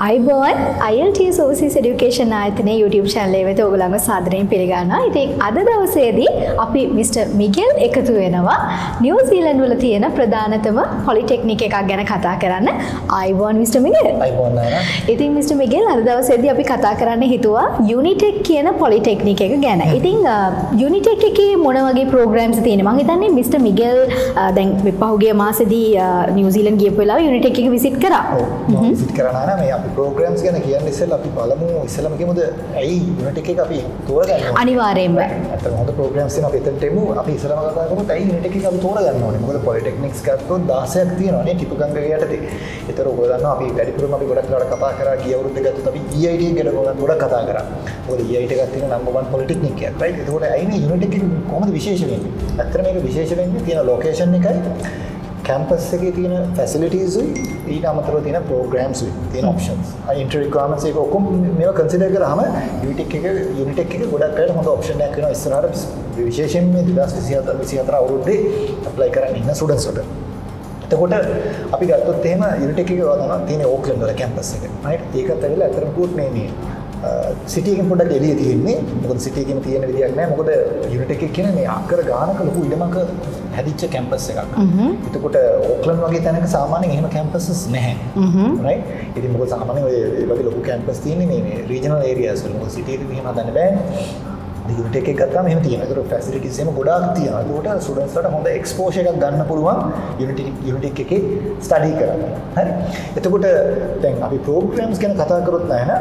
අයිබෝන් IELTS Overseas Education ආයතනයේ YouTube channel එක වෙත ඔයගොල්ලන්ව සාදරයෙන් පිළිගන්නවා. ඉතින් අද දවසේදී අපි Mr. මිගෙල් එකතු වෙනවා නිව්සීලන්ත වල තියෙන ප්‍රධානතම පොලිටෙක්නික් එකක් ගැන කතා කරන්න. අයිබෝන් Mr. මිගෙල්. අයිබෝන් නේද? ඉතින් Mr. මිගෙල් අද දවසේදී අපි කතා කරන්න හිතුවා Unitech කියන පොලිටෙක්නික් එක ගැන. ඉතින් Unitech එකේ මොන වගේ programs තියෙනවද? මම හිතන්නේ Mr. මිගෙල් දැන් පහුගිය මාසෙදී නිව්සීලන්ත ගියපු වෙලාව Unitech එක විසිට් කරා. ඔව් විසිට් කරා නේද? මේ අපි programs ගැන කියන්නේ ඉස්සෙල්ලා අපි බලමු ඉස්සෙල්ලාම කියමුද ඇයි Unitech එක අපි තෝරගන්න ඕනේ? අනිවාර්යයෙන්ම. අතන හොඳ programs තියෙනවා අපි එතනට එමු. අපි ඉස්සෙල්ලාම කතා කරමු ඇයි Unitech එක අපි තෝරගන්න ඕනේ? මොකද polytechnics ගත්තොත් 16ක් තියෙනවා නේ ටිපු ගංග යටතේ. ඒතර ඔයගොල්ලෝ දන්නවා අපි වැඩිපුරම අපි ගොඩක් වෙලාවට කතා කරා ගිය අවුරුද්ද ගත්තොත් අපි EIT එක ගැන ගොඩක් කතා කරා. මොකද EIT එකක් තියෙන number 1 polytechnic එකක් right? ඒකෝට ඇයි මේ Unitech එක කොහොමද විශේෂ වෙන්නේ? ඇත්තට මේක විශේෂ වෙන්නේ තියෙන location එකයි campus එකේ තියෙන facilities ඊට අමතරව තියෙන programs තියෙන options inter requirements එක ඔක්කොම මේවා consider කරාම Unitech එක ගොඩක් අයට හොඳ option එකක් වෙනවා ඉස්සරහට විශේෂයෙන් මේ 2024 අවුරුද්දේ apply කරන්න ඉන්න students වලට. එතකොට අපි ගත්තොත් එහෙම Unitech එකේ වදනවා තියෙන ඕක්ලන්ඩ් වල campus එක. right? ඒකත් ඇවිල්ලා අතරම පුත් මේ සිටි එකෙන් පොඩ්ඩක් එළිය තියෙන්නේ. මොකද සිටි එකේම තියෙන විදියක් නැහැ. මොකද Unitech එක කියන්නේ මේ අක්කර ගානක ලොකු ඉඩමක හැදිච්ච කැම්පස් එකක්. එතකොට ඕක්ලන්ඩ් වගේ තැනක සාමාන්‍යයෙන් එහෙම කැම්පසස් නැහැ. right? ඉතින් මොකද සාමාන්‍යයෙන් ඔය වගේ ලොකු කැම්පස් තියෙන්නේ මේ රීජනල් ඒරියාස් වල. මොකද සිටි එකේ මෙහෙම හදන්න බෑනේ. Unitech එක ගත්තාම එහෙම තියෙනවා. ඒතර ෆැසිලිටිස් එහෙම ගොඩාක් තියෙනවා. ඒකට ස්ටුඩන්ට්ස් ලට හොඳ එක්ස්පෝෂර් එකක් ගන්න පුළුවන් Unitech එකේ ස්ටඩි කරන්න. හරි. එතකොට දැන් අපි ප්‍රෝග්‍රෑම්ස් ගැන කතා කරොත් නේද?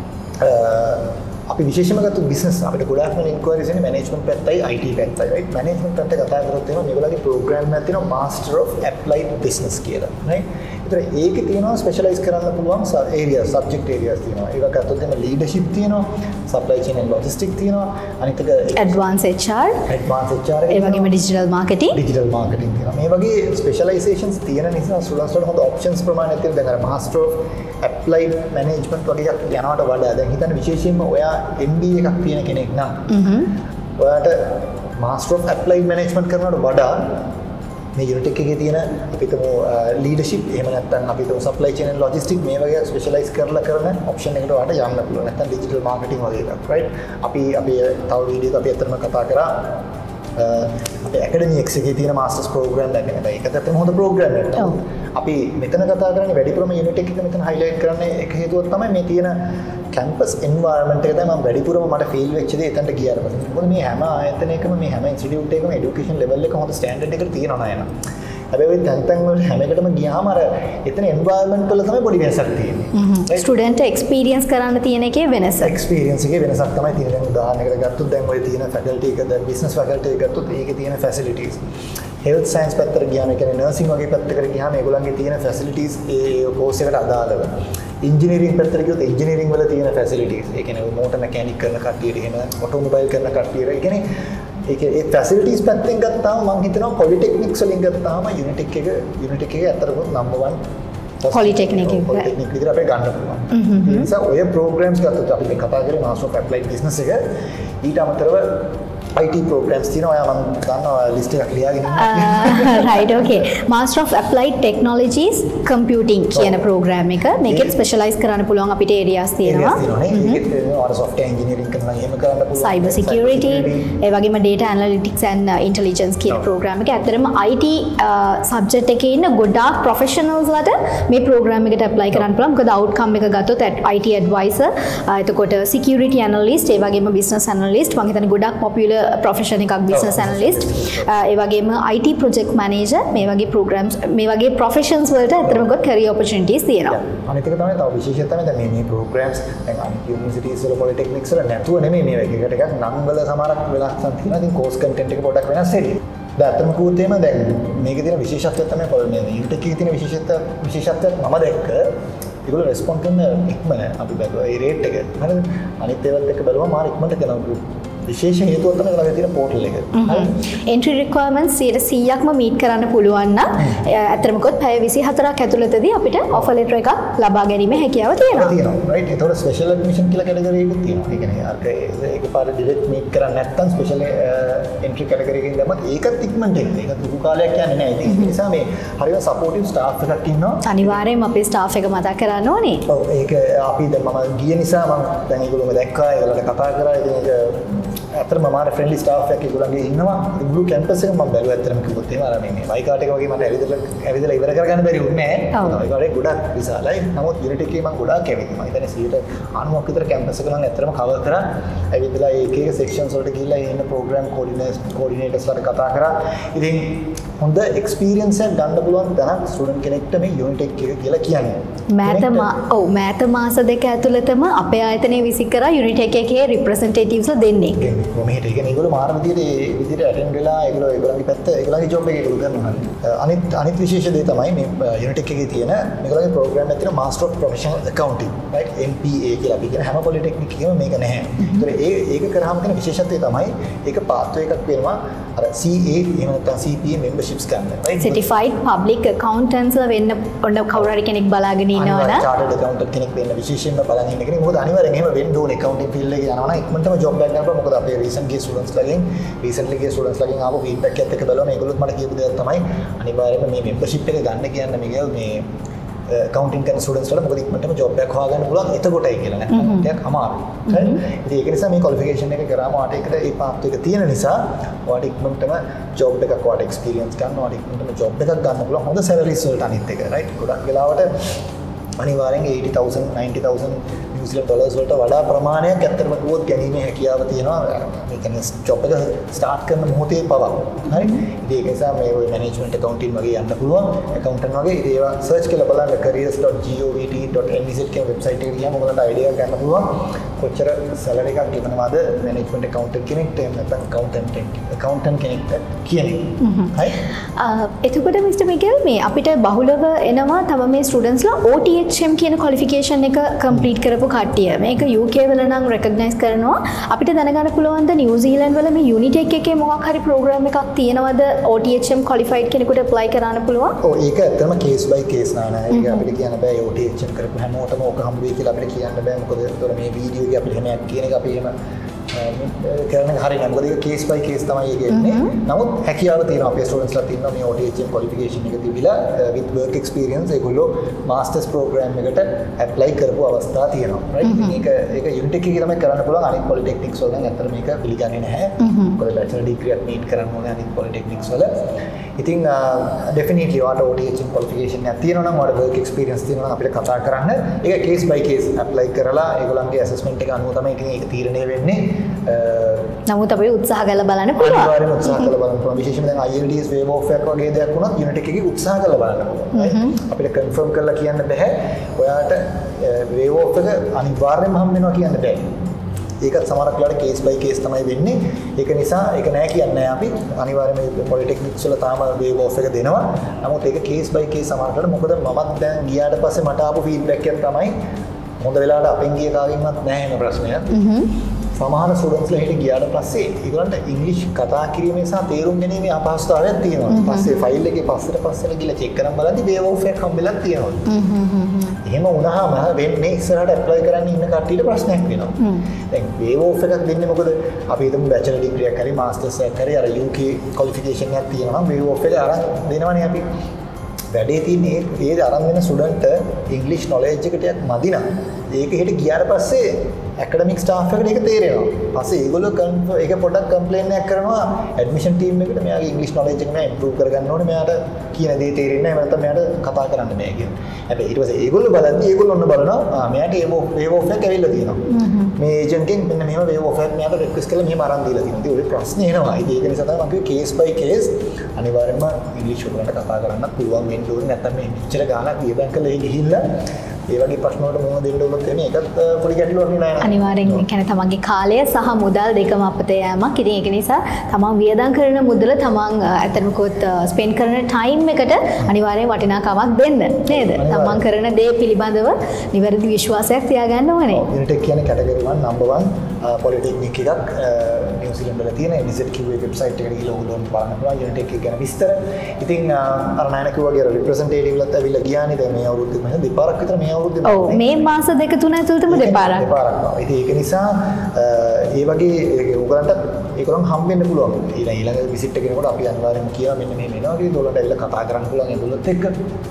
අපි විශේෂයෙන්ම ගත්ත බිස්නස් අපිට ගොඩාක් වෙන ඉන්ක්වයරිස් එන්නේ මැනේජ්මන්ට් පැත්තයි IT පැත්තයි right මැනේජ්මන්ට් පැත්ත කතා කරොත් එහෙනම් මේගොල්ලන්ගේ ප්‍රෝග්‍රෑම් එකක් තියෙනවා Master of Applied Business කියලා right ඒතර ඒකේ තියෙනවා ස්පෙෂලායිස් කරන්න පුළුවන් ඒරියා සබ්ජෙක්ට් ඒරියාස් තියෙනවා ඒක ගත්තොත් එහෙනම් ලීඩර්ෂිප් තියෙනවා supply chain and logistics තියෙනවා අනිත් එක advanced HR ඒ වගේම digital marketing තියෙනවා මේ වගේ ස්පෙෂලායිසේෂන්ස් තියෙන නිසා ස්ටුඩන්ට්ස් වලට හොඳ ඔප්ෂන්ස් ප්‍රමාණයක් තියෙනවා දැන් අර Master of Applied Management වගේ එකක් යනවට වඩා දැන් හිතන්න විශේෂයෙන්ම ඔයා MBA එකක් තියෙන කෙනෙක් නම් ඔයාට Master of Applied Management කරනවට වඩා මේ Unitech එකේ තියෙන අපිටම leadership එහෙම නැත්නම් අපිටම supply chain and logistics මේ වගේ specialize කරලා කරන option එකකට ඔයාට යන්න පුළුවන් නැත්නම් digital marketing වගේ එකක් right අපි තව වීඩියෝක අපි අතරම කතා කරා අපේ academics එකේ තියෙන masters program එකක් ගැන. ඒකත් ඇත්තටම හොඳ program එකක්. අපි මෙතන කතා කරන්නේ වැඩිපුරම Unitech එක මෙතන highlight කරන්නේ එක හේතුවක් තමයි මේ තියෙන campus environment එක තමයි මම වැඩිපුරම මට feel වෙච්ච දේ එතනට ගියාට පස්සේ. මොකද මේ හැම ආයතනයකම මේ හැම institute එකකම education level එක හොඳ standard එකකට තියෙනවා නේද? හැබැයි තැන් වල හැම එකටම ගියාම අර එතන environment වල තමයි පොඩි වෙනසක් තියෙන්නේ. ස්ටුඩන්ට් එක්ස්පීරියන්ස් කරන්න තියෙන එකේ වෙනස. එක්ස්පීරියන්ස් එකේ වෙනසක් තමයි තියෙන්නේ. දැන් උදාහරණයකට ගත්තොත් දැන් ඔය තියෙන faculty එක දැන් business faculty එක ගත්තොත් ඒකේ තියෙන facilities. health science පැත්තට ගියාම ඒ කියන්නේ nursing වගේ පැත්තකට ගියාම ඒගොල්ලන්ගේ තියෙන facilities ඒ course එකට අදාළව. engineering පැත්තට ගියොත් engineering වල තියෙන facilities. ඒ කියන්නේ motor mechanic කරන කට්ටියට එහෙම automobile කරන කට්ටියට ඒ කියන්නේ ඒ facilities පැත්තෙන් ගත්තාම මම හිතනවා polytechnics වලින් ගත්තාම Unitech එක ඇත්තටම number 1 polytechnic විදිහට අපේ ගන්න පුළුවන්. ඒ නිසා ඔය programs ගත්තොත් අපි මේ කතා කරේ Master of Applied Business එක ඊට අමතරව IT programs තියෙනවා. ඔයා මම දන්නවා list එකක් ලියාගෙන ඉන්නවා. right okay. Master of Applied Technologies Computing කියන program එක. මේකෙත් specialize කරන්න පුළුවන් අපිට areas තියෙනවා. ඒකෙත් software engineering කරනවා එහෙම කරන්න පුළුවන්. Cyber security ඒ වගේම data analytics and intelligence කියන program එක. ඇත්තටම IT subject එකේ ඉන්න ගොඩාක් professionals ලට මේ program එකට apply කරන්න පුළුවන්. මොකද outcome එක ගත්තොත් IT advisor එතකොට security analyst ඒ වගේම business analyst මම හිතන්නේ ගොඩාක් popular profession එකක් business analyst ඒ වගේම IT project manager මේ වගේ programs මේ වගේ professions වලට අතරම ගොඩ career opportunities තියෙනවා. අනිත් එක තමයි තව විශේෂය තමයි දැන් මේ programs දැන් අනිත් universities වල polytechnics වල නැතුව නෙමෙයි මේ වගේ එකට එකක් නම් වල සමහරක් වෙනස් තියෙනවා. ඉතින් course content එක පොඩ්ඩක් වෙනස් වෙයි. දැන් අතම කිව්වොත් එහෙම දැන් මේකේ තියෙන විශේෂත්වය තමයි මේ Unitech එකේ තියෙන විශේෂත්වයක් මම දැක්ක ඒගොල්ලෝ respond කරන ඉක්මන අපි බැලුවා ඒ rate එක. හරිද? අනිත් ඒවත් එක්ක බලුවම මාර ඉක්මනට කරනවා. විශේෂ හේතුවක් තමයි ළඟ තියෙන පෝටල් එක. entry requirements 100%ක්ම meet කරන්න පුළුවන් නම් අතරමකොත් පැය 24ක් ඇතුළතදී අපිට offer letter එකක් ලබා ගැනීම හැකියාව තියෙනවා. තියෙනවා. right. ඒතකොට special admission කියලා category එකක් තියෙනවා. ඒ කියන්නේ අර ඒකපාර direct meet කරන්නේ නැත්නම් special entry category එකකින් දැම්මත් ඒකත් ඉක්මනට එන්නේ. ඒක දුරු කාලයක් යන්නේ නැහැ. ඒ නිසා මේ හරියට supportive staff එකක් ඉන්නවා. අනිවාර්යයෙන්ම අපේ staff එක මතක් කරන්න ඕනේ. ඔව් ඒක අපි දැන් මම ගිය නිසා මම දැන් ඒගොල්ලෝ දැක්කා ඒගොල්ලන්ට කතා කරා. ඉතින් ඒක ඇත්තටම මාර ෆ්‍රෙන්ඩ්ලි ස්ටාෆ් එකක් ඒගොල්ලන්ගේ ඉන්නවා. මුළු කැම්පස් එකම මම බැලුවා ඇත්තටම කිව්වොත් එහෙම අර මේ වයි කාට් එක වගේ මට ඇවිදලා ඉවර කරගන්න බැරි වුණේ නැහැ. වයි කාට් එක ගොඩක් විශාලයි. නමුත් යුනිට් එකේ මම ගොඩක් ඇවිත් මම හිතන්නේ 90ක් විතර කැම්පස් එක මම ඇත්තටම කවර් කරා. ඇවිදලා එක එක සෙක්ෂන්ස් වලට ගිහිල්ලා ඉන්න ප්‍රෝග්‍රෑම් කෝඩිනේටර්ස්ලාට කතා කරා. ඉතින් හොඳ එක්ස්පීරියන්ස් එකක් ගන්න පුළුවන් තරම් ස්ටුඩන්ට් කෙනෙක්ට මේ යුනිට් එක කියලා කියන්නේ. මෑත මාස දෙක ඇතුළතම අපේ ආයතනයේ විසිට කරා යුනිට් එකේ රිප්‍රසන්ටේටිව්ස්ලා දෙන්නේ. මෙහෙට ඒ කියන්නේ ඒගොල්ලෝ මාර විදියට ඇටෙන්ඩ් වෙලා ඒගොල්ලෝගේ පැත්ත ඒගොල්ලන්ගේ ජොබ් එක ඒගොල්ලෝ කරනවා. අනිත් විශේෂ දේ තමයි මේ යුනිට් එකේ තියෙන මේගොල්ලෝගේ ප්‍රෝග්‍රෑම් එකේ තියෙන master of professional accounting right MPA කියලා අපි කියන හැම පොලිටෙක්නික් එකේම මේක නැහැ. ඒතර ඒක කරාම තියෙන විශේෂත්වය තමයි ඒක පාත්වය එකක් වෙනවා අර CA එහෙම නැත්නම් CPA memberships ගන්න right certified public accountants ලා වෙන්න ඔන්න කවුරු හරි කෙනෙක් බලාගෙන ඉන්නවා නම් chartered accountant කෙනෙක් වෙන්න විශේෂයෙන්ම බලන් ඉන්න කෙනෙක් මොකද අනිවාර්යෙන් එහෙම වෙන්න ඕනේ accounting field එකේ යනවා නම් ඉක්මනටම job එකක් ගන්න පුළුවන්. මොකද අපේ recently students ලගෙන් ආපු feedback එකත් එක්ක බලනවා මේගොල්ලොත් මට කියපු දෙයක් තමයි අනිවාර්යයෙන්ම මේ membership එක ගන්න කියන්නේ මේ accounting කරන students වල මොකද ඉක්මනටම job එකක් හොයාගන්න පුළුවන් එතකොටයි කියලා නේද? ටිකක් අමාරුයි. හරි. ඉතින් ඒක නිසා මේ qualification එක කරාම වාට එකට ඒ පාත් එක තියෙන නිසා වාට ඉක්මනටම job එකක් වාට experience ගන්න වාට ඉක්මනටම job එකක් ගන්න පුළුවන් හොඳ salaries වලට අනිත් එක right. ගොඩක් වෙලාවට අනිවාර්යෙන් 80,000 90,000 නිව්සීලන්ත ඩොලර්ස් වලට වඩා ප්‍රමාණයක් ඇත්තටම කිව්වොත් ගැනීමේ හැකියාව තියෙනවා. මේ කියන්නේ ජොබ් එක ස්ටාර්ට් කරන මොහොතේ පවා. හරි. ඉතින් ඒක නිසා මේ ඔය මැනේජ්මන්ට් accounting වගේ යන්න පුළුවන්. accountant වගේ ඉතින් ඒවා සර්ච් කරලා බලන්න careers.govt.nz කියන වෙබ්සයිට් එකට ගියාම ඔයගලන්ට අයිඩියා ගන්න පුළුවන්. කොච්චර සැලරි එකක් ගෙවනවද මැනේජ්මන්ට් accountant කෙනෙක්ට එහෙම නැත්නම් accountant කෙනෙක්ට කියන්නේ. හරි. එතකොට මිස්ටර් මිකෙල් මේ අපිට බහුලව එනවා තව මේ ස්ටුඩන්ට්ස්ලා OTHM කියන ක්වොලිෆිකේෂන් එක කම්ප්ලීට් කරපු කට්ටිය. මේක UK වල නම් රෙකග්නයිස් කරනවා. අපිට දැනගන්න පුළුවන් ද නිව්සීලන්ත වල මේ යුනිටෙක් එකේ මොකක් හරි ප්‍රෝග්‍රෑම් එකක් තියෙනවද OTHM ක්වොලිෆයිඩ් කෙනෙකුට ඇප්ලයි කරන්න පුළුවන්? ඔව් ඒක ඇත්තම කේස් බයි කේස් නාන. ඒක අපිට කියන්න බෑ OTHM කරපු හැමෝටම ඕක හම්බ වෙයි කියලා අපිට කියන්න බෑ. මොකද ඒතර මේ වීඩියෝ එකේ අපිට හැමයක් කියන එක අපි එහෙම කරන හරිය නෑ. මොකද ඒක කේස් බයි කේස් තමයි ඒක එන්නේ. නමුත් හැකියාව තියෙනවා අපේ ස්ටුඩන්ට්ස්ලා තියෙනවා මේ OTHM ක්වොලිෆිකේෂන් එක තිබිලා with work experience ඒගොල්ලෝ මාස්ටර්ස් ප්‍රෝග්‍රෑම් එකට ඇප්ලයි කරපු අවස්ථා තියෙනවා. right. ඒක යුනිටෙක් එකේ තමයි කරන්න පුළුවන්. අනිත් පොලිටෙක්නික්ස් වල නම් ඇත්තට මේක පිළිගන්නේ නැහැ. මොකද බැචලර් ඩිග්‍රී එකක් නීඩ් කරන්න ඕනේ අනිත් පොලිටෙක්නික්ස් වල. ඉතින් definitely වාට OTHM ක්වොලිෆිකේෂන් එකක් තියෙනවා නම් වාට work experience තියෙනවා නම් අපිට කතා කරන්න. ඒක case by case apply කරලා ඒගොල්ලන්ගේ assessment එක අනුව තමයි ඉතින් ඒක තීරණය වෙන්නේ. නමුත් අපි උත්සාහ කරලා බලන්න පුළුවන්. අනිවාර්යයෙන්ම උත්සාහ කරලා බලන්න පුළුවන්. විශේෂයෙන්ම දැන් IELTS wave off එකක් වගේ දෙයක් වුණත් යුනිට් එකේ උත්සාහ කරලා බලන්න පුළුවන්. අපිට confirm කරලා කියන්න බෑ. ඔයාට wave off එක අනිවාර්යයෙන්ම හම් වෙනවා කියන්න බෑ. ඒකත් සමහරක් වෙලාවට කේස් බයි කේස් තමයි වෙන්නේ. ඒක නිසා ඒක නෑ කියන්නේ අපි. අනිවාර්යයෙන්ම පොලිටෙක්නික්ස් වල තාම වේව් ඔෆ් එක දෙනවා. නමුත් ඒක කේස් බයි කේස් සමහරක් වෙලාවට මොකද මමත් දැන් ගියාට පස්සේ මට ආපු ෆීඩ්බැක් එක තමයි හොඳ වෙලාවට අපෙන් ගිය කාගෙන්වත් නෑ එන ප්‍රශ්නයක්. සමහර ස්ටුඩන්ට්ස්ලා හිට ගියාට පස්සේ ඒගොල්ලන්ට ඉංග්‍රීසි කතා කිරීමේ සහ තේරුම් ගැනීමේ අපහසුතාවයක් තියෙනවා. පස්සේ ෆයිල් එකේ පස්සට ගිහලා චෙක් කරන් බලද්දි වේව් ඔෆ් එකක් හම්බෙලා තියෙනවා. එහෙම වුණාම වෙන්නේ ඉස්සරහට ඇප්ලයි කරන්න ඉන්න කට්ටියට ප්‍රශ්නයක් වෙනවා. දැන් වේව් ඔෆ් එකක් දෙන්නේ මොකද? අපි හිතමු බැචලර් ඩිග්‍රී එකක් හරි මාස්ටර්ස් එකක් හරි අර UK ක්වොලිෆිකේෂන් එකක් තියෙනවා නම් වේව් ඔෆ් එක අරන් දෙනවනේ අපි. වැඩේ තියෙන්නේ ඒ අරන් දෙන ස්ටුඩන්ට් ඉංග්‍රීසි නොලෙජ් එක ටිකක් මදි නම් ඒක හිට ගියාට පස්සේ ඇකඩමික් ස්ටාෆ් එකට ඒක තේරෙනවා. පස්සේ ඒගොල්ලෝ ඒක පොඩ්ඩක් කම්ප්ලේන් එකක් කරනවා ඇඩ්මිෂන් ටීම් එකට මෙයාගේ ඉංග්‍රීසි නොලෙජ් එක නෑ ඉම්ප්‍රූව් කරගන්න ඕනේ. මෙයාට කියන දේ තේරෙන්නේ නැහැ. නැත්නම් මෙයාට කතා කරන්න බෑ කියන. හැබැයි ඊට පස්සේ ඒගොල්ලෝ බලද්දි ඒගොල්ලෝ ඔන්න බලනවා මෙයාට වේව් ඔෆ් එකක් ඇවිල්ලා තියෙනවා. මේ ඒජන්ට් කෙනෙක් මෙන්න මෙහෙම වේව් ඔෆ් එකක් මෙයාට රික්වෙස්ට් කරලා මෙහෙම අරන් දීලා තියෙනවා. ඉතින් ඔය ප්‍රශ්නේ එනවා. ඉතින් ඒක නිසා තමයි මම කිව්වේ කේස් බයි කේස් අනිවාර්යයෙන්ම ඉංග්‍රීසි වලට කතා කරන්න පුළුවන් වෙන්න ඕනේ. නැත්නම් මේ මෙච්චර ගාණක් වියදම් කළේ ගිහිල්ලා ඒ වගේ ප්‍රශ්න වලට මුහුණ දෙන්න ඕනත් වෙන්නේ ඒකත් පොඩි ගැටලුවක් නේ නෑ. අනිවාර්යෙන් ඒ කියන්නේ තමන්ගේ කාලය සහ මුදල් දෙකම අපතේ යෑමක්. ඉතින් ඒක නිසා තමන් වියදම් කරන මුදල තමන් ඇත්තටම කොත් ස්පෙන්ඩ් කරන ටයිම් එකට අනිවාර්යෙන් වටිනාකමක් දෙන්න නේද? තමන් කරන දේ පිළිබඳව නිවැරදි විශ්වාසයක් තියාගන්න ඕනේ. යුනිටෙක් කියන්නේ කැටගරි 1 නම්බර් 1 පොලිටෙක්නික් එකක් නිව්සීලන්ත වල තියෙන NZQA වෙබ්සයිට් එකට ගිහලා ඔයගොල්ලෝ බලන්න පුළුවන් යුනිටෙක් එක ගැන විස්තර. ඉතින් අර නයන කිව්වාගේ අර රිප්‍රසන්ටේටිව්ලත් ඇවිල්ලා ගියානේ දැන් මේ අවුරුද්දේ මම දෙපාරක් විතර මේ අවුරුද්දේ ඔව් මේ මාස දෙක තුන ඇතුළතම දෙපාරක්. ඉතින් ඒක නිසා ඒ වගේ ඔයගලන්ට ඒකලම් හම්බෙන්න පුළුවන්. ඊළඟ විසිට් එක කෙනකොට අපි අනිවාර්යෙන්ම කියනවා මෙන්න මෙහෙම එනවා කියලා ඒගොල්ලන්ට ඇවිල්ලා කතා කරන්න පුළුවන් ඒගොල්ලොත් එක්ක.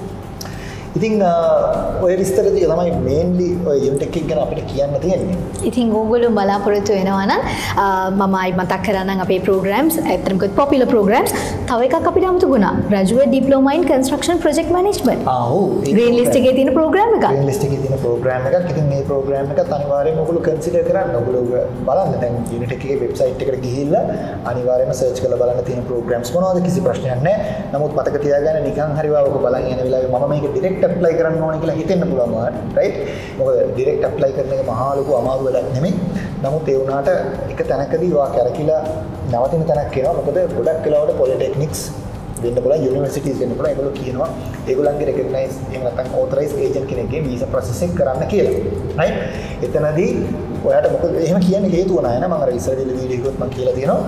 ඉතින් ඔය විස්තර ටික තමයි මේන්ලි ඔය යුනිටෙක් එක ගැන අපිට කියන්න තියෙන්නේ. ඉතින් ඕගොල්ලෝ බලාපොරොත්තු වෙනවා නම් මම ආයි මතක් කරන්නම් අපේ ප්‍රෝග්‍රෑම්ස් ඇත්තටම කොත් පොපියුලර් ප්‍රෝග්‍රෑම්ස් තව එකක් අපිට 아무තු ගුණා graduate diploma in construction project management. ඔව්. ග්‍රීන් ලිස්ට් එකේ තියෙන ප්‍රෝග්‍රෑම් එකක්. ග්‍රීන් ලිස්ට් එකේ තියෙන ප්‍රෝග්‍රෑම් එකක්. ඉතින් මේ ප්‍රෝග්‍රෑම් එකත් අනිවාර්යයෙන්ම ඔයගොල්ලෝ කන්සිඩර් කරන්න. ඔයගොල්ලෝ බලන්න දැන් යුනිටෙක් එකේ වෙබ්සයිට් එකට ගිහිල්ලා අනිවාර්යයෙන්ම සර්ච් කරලා බලන්න තියෙන ප්‍රෝග්‍රෑම්ස් මොනවද කිසි ප්‍රශ්නයක් නැහැ. නමුත් මතක තියාගන්න නිකන් හරි වාවක බලන් යන වෙලාවේ මම මේක ඩිරෙක්ට් ඇප්ලයි කරන්න ඕනේ කියලා හිතෙන්න පුළුවන් ඔයාලට රයිට් මොකද ඩිරෙක්ට් ඇප්ලයි කරන එක මහා ලොකු අමාරු වැඩක් නෙමෙයි නමුත් ඒ වුණාට එක තැනකදී ඔයා කරකිලා නවතින තැනක් එනවා මොකද ගොඩක් වෙලාවට පොලිටෙක්නික්ස් වෙන්න පුළුවන් යුනිවර්සිටිස් වෙන්න පුළුවන් ඒගොල්ලෝ කියනවා ඒගොල්ලන්ගේ රෙකග්නයිස් එහෙම නැත්නම් ඕතරයිස් ඒජන්ට් කෙනෙක්ගේ වීසා ප්‍රොසෙස් එක කරන්න කියලා රයිට් එතනදී ඔයාට මොකද එහෙම කියන්නේ හේතුව නැහැ නේද මම අර ඉස්සරහදී වීඩියෝ එකත් මම කියලා තියෙනවා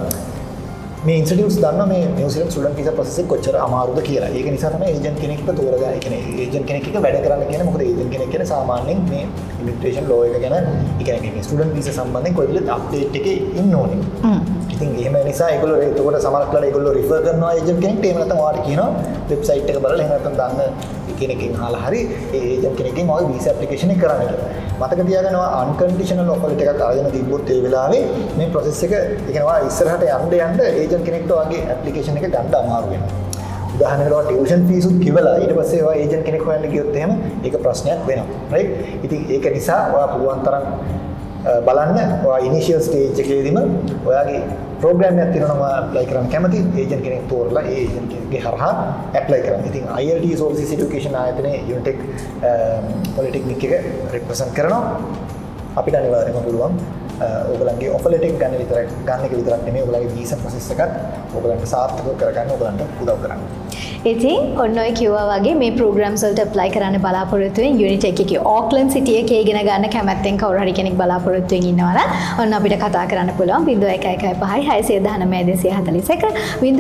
මේ ඉන්ස්ටිටියුට්ස් දන්නවා මේ නිව්සීලන්ත ස්ටුඩන්ට් වීසා ප්‍රොසෙස් එක කොච්චර අමාරුද කියලා. ඒක නිසා තමයි ඒජන්ට් කෙනෙක්ව තෝරගන්න. ඒ කියන්නේ ඒජන්ට් කෙනෙක් එක වැඩ කරන්න කියන්නේ මොකද ඒජන්ට් කෙනෙක් කියන්නේ සාමාන්‍යයෙන් මේ ඉමිග්‍රේෂන් ලෝ එක ගැන ඒ කියන්නේ මේ ස්ටුඩන්ට් වීසා සම්බන්ධයෙන් කොයිලත් අප්ඩේට් එකේ ඉන්න ඕනේ. ඉතින් එහෙම නිසා ඒගොල්ලෝ එතකොට සමහරවිට ඒගොල්ලෝ රිෆර් කරනවා ඒජන්ට් කෙනෙක්ට. එහෙම නැත්නම් ඔයාලට කියනවා වෙබ්සයිට් එක බලලා එහෙම නැත්නම් දන්න කෙනෙක්ගෙන් අහලා හරි ඒ ඒජන්ට් කෙනෙක්ගෙන් ඔය වීසා ඇප්ලිකේෂන් එක කරන්න කියලා. මතක තියාගන්න ඔයා අන්කන්ඩිෂනල් ඔෆර් එකක් අරගෙන තිබ්බොත් ඒ වෙලාවේ මේ ප්‍රොසෙස් එක ඒ කියන්නේ ඔයා ඉස්සරහට යන්න ඒජන්ට් කෙනෙක්ට ඔයාගේ ඇප්ලිකේෂන් එක ගන්න අමාරු වෙනවා. උදාහරණයකට ඔයා ටියුෂන් ෆීස් උත් කිවලා ඊට පස්සේ ඔයා ඒජන්ට් කෙනෙක් හොයන්න ගියොත් එහෙම ඒක ප්‍රශ්නයක් වෙනවා. රයිට්? ඉතින් ඒක නිසා ඔයා පුළුවන් තරම් බලන්න ඔයා ඉනිෂියල් ස්ටේජ් එකේදීම ඔයාගේ ප්‍රෝග්‍රෑම් එකක් තියෙනවා නම් ඇප්ලයි කරන්න කැමති ඒජන්ට් කෙනෙක් තෝරලා ඒ ඒජන්ට් කෙනෙක්ගේ හරහා ඇප්ලයි කරන්න. ඉතින් IELTS ඕවර්සීස් එඩියුකේෂන් ආයතනයේ යුනිටෙක් පොලිටෙක්නික් එක රිප්‍රසන්ට් කරනවා. අපිට අනිවාර්යයෙන්ම පුළුවන් ඔයගලන්ගේ ඔෆර් ලෙටර් ගන්න එක විතරක් නෙමෙයි ඔයගලගේ වීසා ප්‍රොසෙස් එකත් ඔයගලන්ට සාර්ථකව කරගන්න ඔයගලන්ට උදව් කරන්න. ඉතින් ඔන්න ඔය කිව්වා වගේ මේ ප්‍රෝග්‍රෑම්ස් වලට ඇප්ලයි කරන්න බලාපොරොත්තු වෙන යුනිටෙක් එකේ ඕක්ලන්ඩ් සිටි එකේ ඉගෙන ගන්න කැමැත්තෙන් කවුරු හරි කෙනෙක් බලාපොරොත්තු වෙමින් ඉන්නවා නම් ඔන්න අපිට කතා කරන්න පුළුවන් 0115 619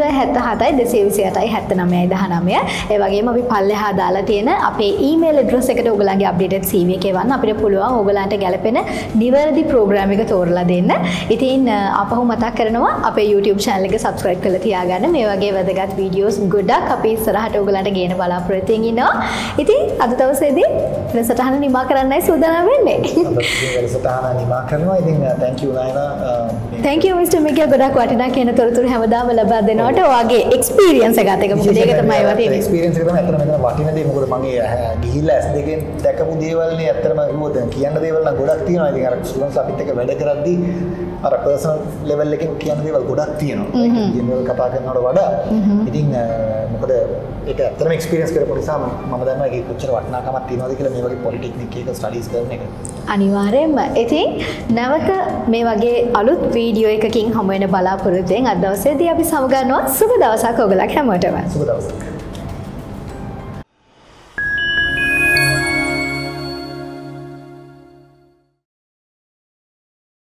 241 077 ඒ වගේම අපි පල්ලෙහා දාලා තියෙන අපේ ඊමේල් ඇඩ්‍රස් එකට ඔයගලගේ අප්ඩේටඩ් CV එක එවන්න අපිට පුළුවන් ඔයගලන්ට ගැලපෙන නිවැරදි ප්‍රෝග්‍රෑම් එක තෝරලා දෙන්න. ඉතින් අපහු මතක් කරනවා අපේ YouTube channel එක subscribe කරලා තියාගන්න. මේ වගේ වැදගත් වීඩියෝස් ගොඩක් අපි ඉස්සරහට ඔයගලන්ට ගේන බලාපොරොත්තු වෙමින් ඉන්නවා. ඉතින් අද දවසේදී වැඩසටහන නිමා කරන්නයි සූදානම් වෙන්නේ. අද වැඩසටහන නිමා කරනවා. ඉතින් thank you Nayana. thank you Mr. Mikkel ගොඩක් වටිනා කියන තොරතුරු හැමදාම ලබා දෙනවට ඔයාගේ experience එකත් එක මොකද ඒක තමයි වටින්නේ. experience එක තමයි අතන මෙතන වටින දේ. මොකද මම ගිහිල්ලා S2 කින් දැකපු දේවල් නේ අතරම කිව්වොත් කියන්න දේවල් නම් ගොඩක් තියෙනවා. ඉතින් අර ස්ටුඩන්ට්ස් අපිත් එක්ක වැඩ කරද්දී අර පර්සනල් ලෙවල් එකකින් කියන්න දේවල් ගොඩක් තියෙනවා. ජෙනරල් කතා කරනවට වඩා. ඉතින් මොකද ඒක ඇත්තටම එක්ස්පීරියන්ස් කරපු නිසා මම දන්නවා ඒක කොච්චර වටිනාකමක් තියෙනවද කියලා මේ වගේ පොලිටෙක්නික් එක ස්ටඩීස් කරන එක. අනිවාර්යයෙන්ම. ඉතින් නැවත මේ වගේ අලුත් වීඩියෝ එකකින් හමු වෙන බලාපොරොත්තුෙන් අද දවසේදී අපි සමු ගන්නවා. සුබ දවසක් ඔයගලක් හැමෝටම. සුබ දවසක්.